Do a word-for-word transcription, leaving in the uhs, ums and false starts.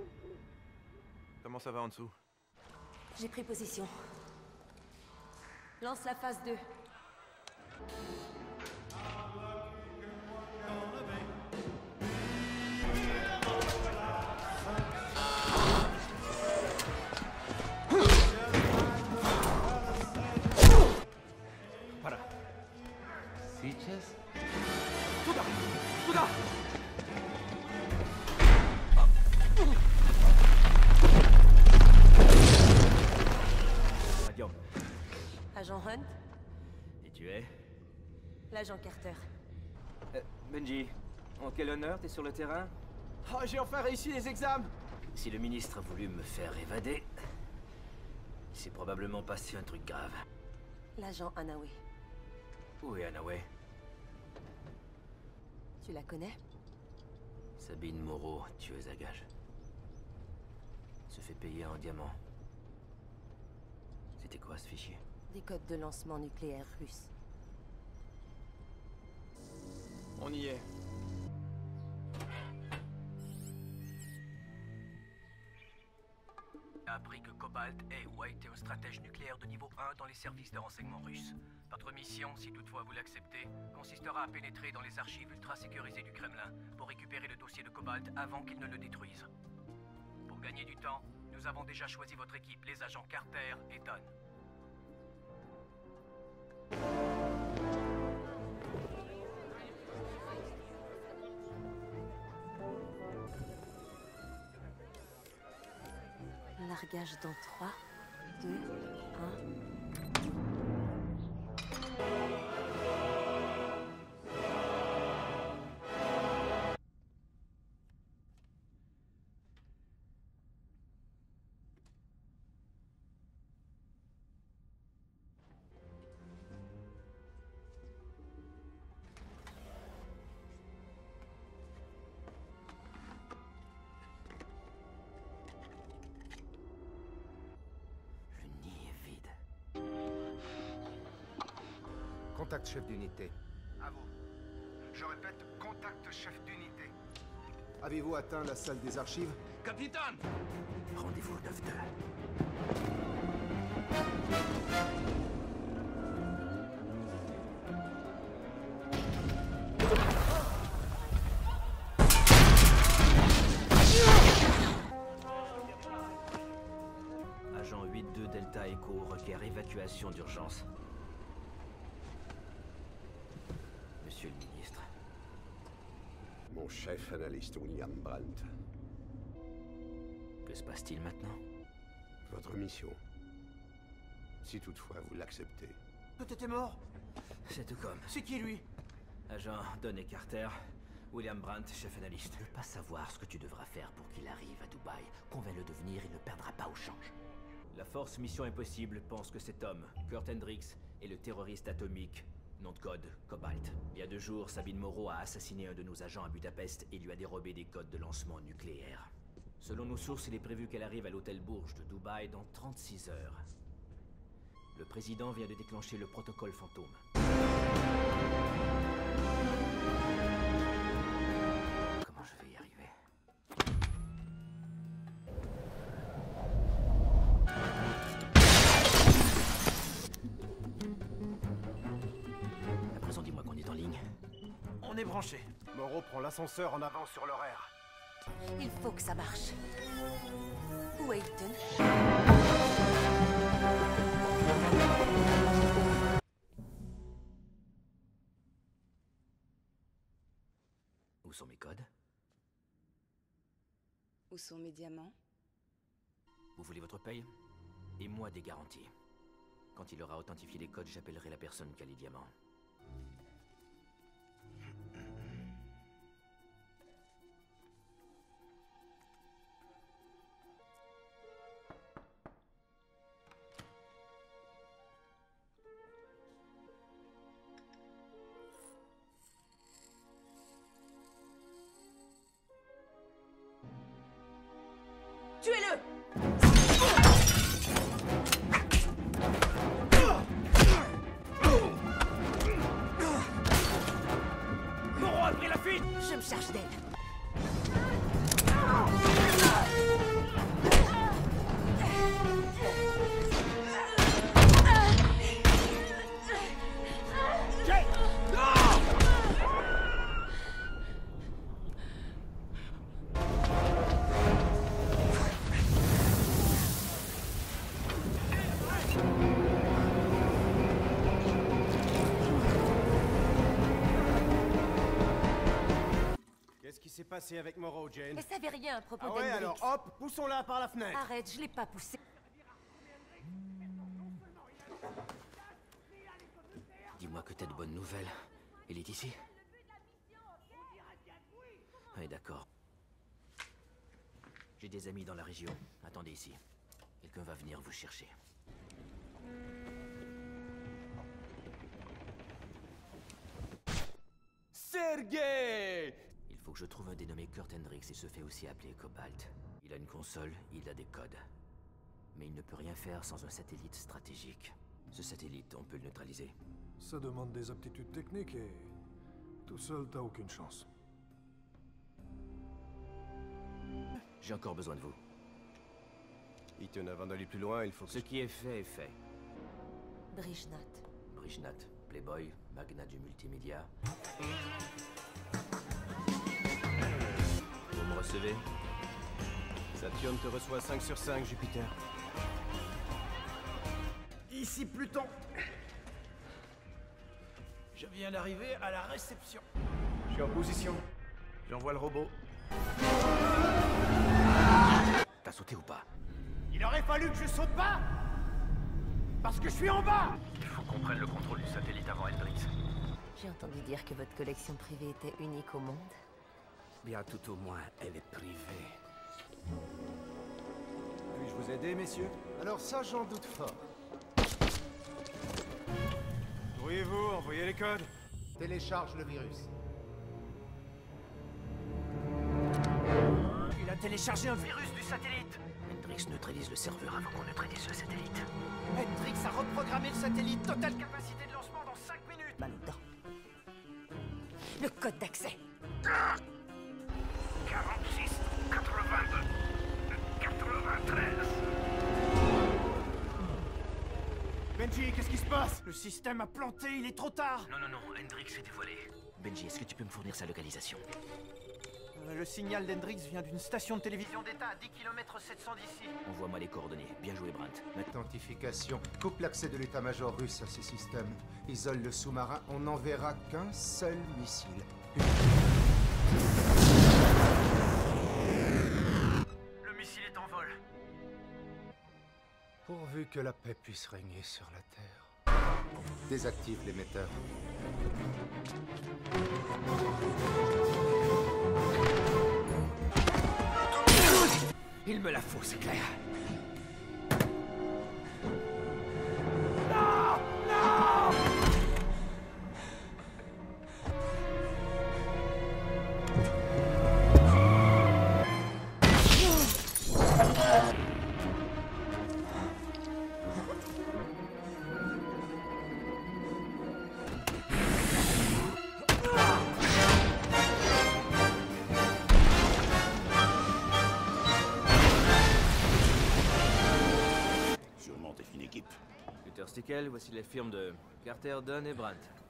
Comment ça va en dessous? J'ai pris position. Lance la phase deux. Para. ¿Fichas? ¡Suda! ¡Suda! Adieu. Agent Hunt, Et tu es? l'agent Carter. Euh, Benji, en quel honneur t'es sur le terrain? Oh, j'ai enfin réussi les examens! Si le ministre a voulu me faire évader, il s'est probablement passé un truc grave. L'agent Hanaway. Où est Hanaway? Tu la connais? Sabine Moreau, tueuse à gages. Se fait payer en diamants. C'était quoi ce fichier? Des codes de lancement nucléaire russe. On y est. A appris que Cobalt est ou a été un stratège nucléaire de niveau un dans les services de renseignement russes. Votre mission, si toutefois vous l'acceptez, consistera à pénétrer dans les archives ultra sécurisées du Kremlin pour récupérer le dossier de Cobalt avant qu'il ne le détruise. Pour gagner du temps, nous avons déjà choisi votre équipe, les agents Carter et Dunn. Largage dans trois, deux, un... Contact chef d'unité. À vous. Je répète, contact chef d'unité. Avez-vous atteint la salle des archives? Capitaine! Rendez-vous neuf deux. Agent huit deux Delta Echo requiert évacuation d'urgence. Monsieur le ministre. Mon chef analyste William Brandt. Que se passe-t-il maintenant? Votre mission. Si toutefois vous l'acceptez. Tout était mort? C'est tout comme. C'est qui lui? Agent Dunn et Carter, William Brandt, chef analyste. Je ne veux pas savoir ce que tu devras faire pour qu'il arrive à Dubaï. Convainc-le de venir, il ne perdra pas au change. La force Mission Impossible pense que cet homme, Kurt Hendricks, est le terroriste atomique. Nom de code, Cobalt. Il y a deux jours, Sabine Moreau a assassiné un de nos agents à Budapest et lui a dérobé des codes de lancement nucléaire. Selon nos sources, il est prévu qu'elle arrive à l'hôtel Bourge de Dubaï dans trente-six heures. Le président vient de déclencher le protocole fantôme. Comment je vais y arriver? À présent, dis-moi qu'on est en ligne. On est branché. Moreau prend l'ascenseur en avance sur l'horaire. Il faut que ça marche. Où est Hilton? Où sont mes codes? Où sont mes diamants? Vous voulez votre paye? Et moi des garanties. Quand il aura authentifié les codes, j'appellerai la personne qui a les diamants. Tuez-le! Moreau a pris la fuite! Je me charge d'elle. s'est passé avec Moreau, Jane? Elle savait rien à propos Ah ouais, d'Hendrix. alors hop, poussons-la par la fenêtre. Arrête, je l'ai pas poussée. Dis-moi que t'as de bonnes nouvelles. Il est ici? Oui, d'accord. J'ai des amis dans la région. Attendez ici. Quelqu'un va venir vous chercher. Sergei! Il faut que je trouve un dénommé Kurt Hendrix et se fait aussi appeler Cobalt. Il a une console, il a des codes. Mais il ne peut rien faire sans un satellite stratégique. Ce satellite, on peut le neutraliser. Ça demande des aptitudes techniques et... tout seul, t'as aucune chance. J'ai encore besoin de vous. Ethan, avant d'aller plus loin, il faut que... Ce qui est fait est fait. Brijnat. Brijnat, Playboy, magnat du multimédia. Vous me recevez? Saturne te reçoit cinq sur cinq, Jupiter. Ici Pluton. Je viens d'arriver à la réception. Je suis en position. J'envoie le robot. T'as sauté ou pas? Il aurait fallu que je saute pas! Parce que je suis en bas! Il faut qu'on prenne le contrôle du satellite avant Hendrix. J'ai entendu dire que votre collection privée était unique au monde. Bien, tout au moins, elle est privée. Puis-je vous aider, messieurs? Alors ça, j'en doute fort. Pourriez-vous envoyer les codes? Télécharge le virus. Il a téléchargé un virus du satellite! Hendrix neutralise le serveur avant qu'on neutralise le satellite. Hendrix a reprogrammé le satellite. Totale capacité de lancement dans cinq minutes! Mal dedans. Le code d'accès. quarante-six, quatre-vingt-deux, quatre-vingt-treize. Benji, qu'est-ce qui se passe? Le système a planté, il est trop tard! Non, non, non, Hendrix est dévoilé. Benji, est-ce que tu peux me fournir sa localisation? Euh, le signal d'Hendrix vient d'une station de télévision d'État à dix kilomètres sept cents d'ici. Envoie-moi les coordonnées. Bien joué, Brandt. Maintenant... Authentification. Coupe l'accès de l'état-major russe à ces systèmes. Isole le sous-marin. On n'enverra qu'un seul missile. Le missile est en vol. Pourvu que la paix puisse régner sur la Terre. Désactive l'émetteur. Il me la faut, c'est clair. Sûrement t'es une équipe. Peter Stickel, voici les firmes de Carter, Dunn et Brandt.